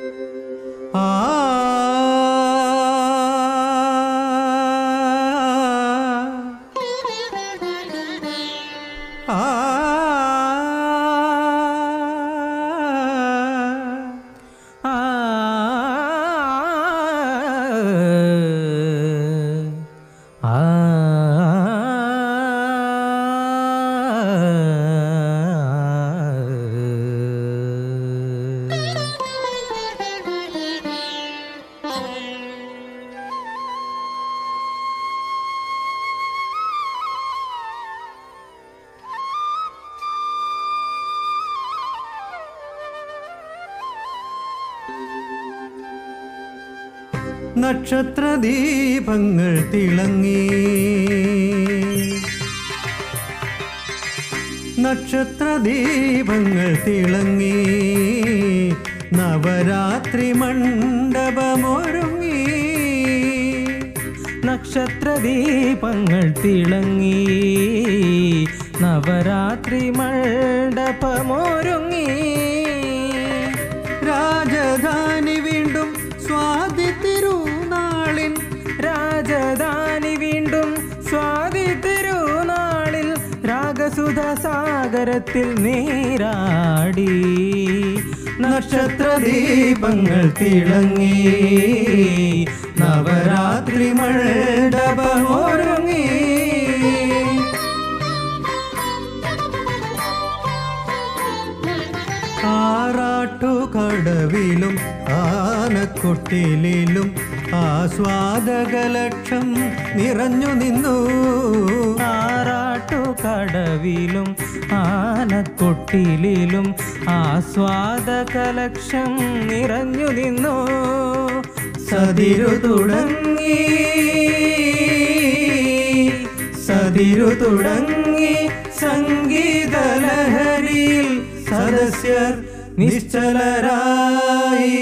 ആ നക്ഷത്രദീപങ്ങൾ തിളങ്ങി, നക്ഷത്രദീപങ്ങൾ തിളങ്ങി, നവരാത്രി മണ്ഡപമൊരുങ്ങി. നക്ഷത്രദീപങ്ങൾ തിളങ്ങി, നവരാത്രി മണ്ഡപമൊരുങ്ങി. രാജധാനി വീണ്ടും സ്വാതി തിരുനാളിൻ, രാജധാനി വീണ്ടും സ്വാതി തിരുനാളിൽ രാഗസുധാസാഗരത്തിൽ നീരാടി. നക്ഷത്രദീപങ്ങൾ തിളങ്ങി, നവരാത്രി മണ്ഡപമൊരുങ്ങി. ആറാട്ടുകടവിലും ആനക്കൊട്ടിലും ആസ്വാദകലക്ഷം നിറഞ്ഞു നിന്നു. ആറാട്ടുകടവിലും ആനക്കൊട്ടിലും ആസ്വാദകലക്ഷം നിറഞ്ഞു നിന്നു. സതിരു തുടങ്ങി, സതിരു തുടങ്ങി, സംഗീതലഹരിയിൽ സദസ്യർ നിശ്ചലരായി.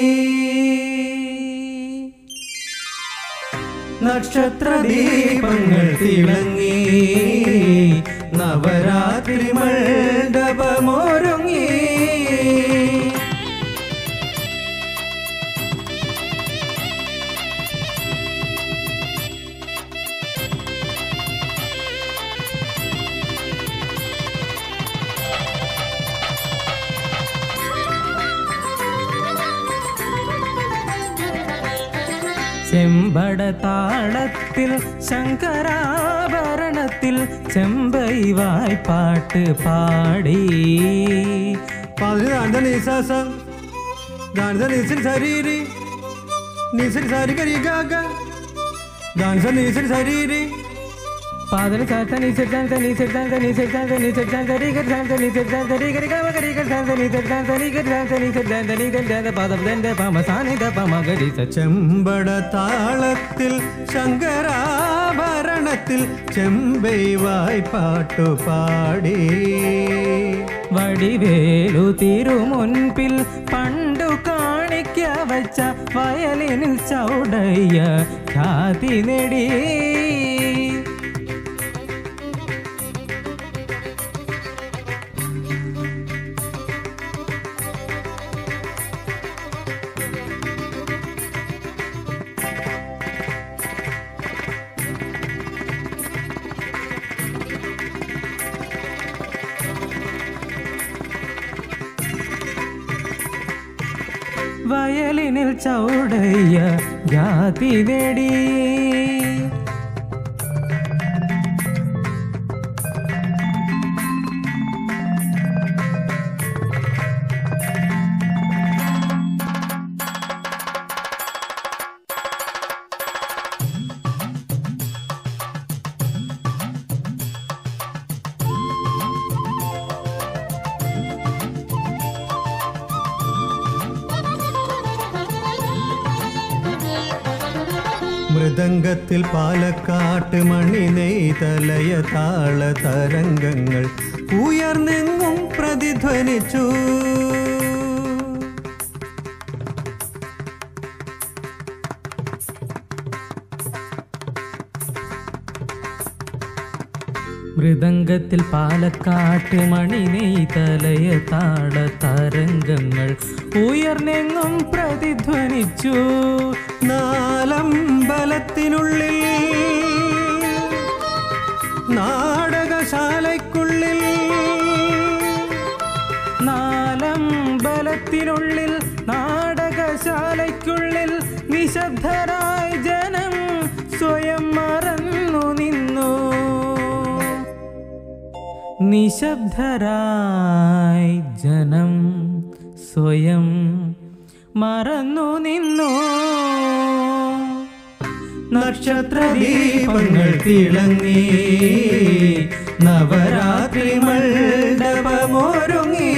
നക്ഷത്രദീപങ്ങൾ തിളങ്ങി, നവരാത്രി മണ്ഡപമൊരുങ്ങി. ചെമ്പടതാളത്തിൽ ശങ്കരാഭരണത്തിൽ ചെമ്പൈ വായ്പാട്ട് പാടി. പാതൽ സാത്തനി സെറ്റാന്തനി സെറ്റാന്തനി സെറ്റാന്തനി സെറ്റാന്തനി ഗർസാന്തനി സെറ്റാന്തനി ഗരിഗമ ഗരിഗർസാന്തനി സെറ്റാന്തനി ഗർസാന്തനി സെറ്റാന്തനി ഗർസാന്ത പാദബ്ദന്റെ പമസാനിത പമഗരി. ചെമ്പടതാളത്തിൽ ശങ്കരാഭരണത്തിൽ ചെമ്പൈ വായ്പാട്ടു പാടി. വടിവേലു തിരുമുൻപിൽ പണ്ടു കാണിക്ക വച്ച വയലിനിൽ ചൗടയ്യ ഖ്യാതി നേടി. വയലിനിൽ ചൗടയ്യ ഖ്യാതി നേടി. മൃദംഗത്തിൽ പാലക്കാട്ട് മണി നെയ്തലയ താള തരംഗങ്ങൾ ഉയർന്നെങ്ങും പ്രതിധ്വനിച്ചു. മൃദംഗത്തിൽ പാലക്കാട്ട് മണിനെയ്തലയ താള തരംഗങ്ങൾ ഉയർന്നെങ്ങും പ്രതിധ്വനിച്ചു. നാലമ്പലത്തിനുള്ളിൽ നാടകശാലയ്ക്കുള്ളിൽ നാലമ്പലത്തിനുള്ളിൽ നാടകശാലയ്ക്കുള്ളിൽ നിശബ്ദരായി ജനം സ്വയം മറന്നു നിന്നു. നിശബ്ദരായി ജനം സ്വയം മറന്നു നിന്നു. നക്ഷത്രദീപങ്ങൾ തിളങ്ങി നവരാത്രി മണ്ഡപമൊരുങ്ങി